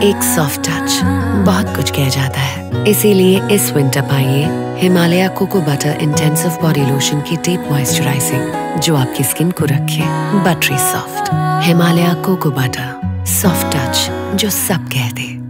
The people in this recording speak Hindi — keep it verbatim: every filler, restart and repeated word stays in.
एक सॉफ्ट टच बहुत कुछ कह जाता है। इसीलिए इस विंटर पाइए Himalaya cocoa butter intensive body lotion की डीप मॉइस्चराइजिंग, जो आपकी स्किन को रखे buttery soft. Himalaya cocoa butter, soft touch जो सब कहते।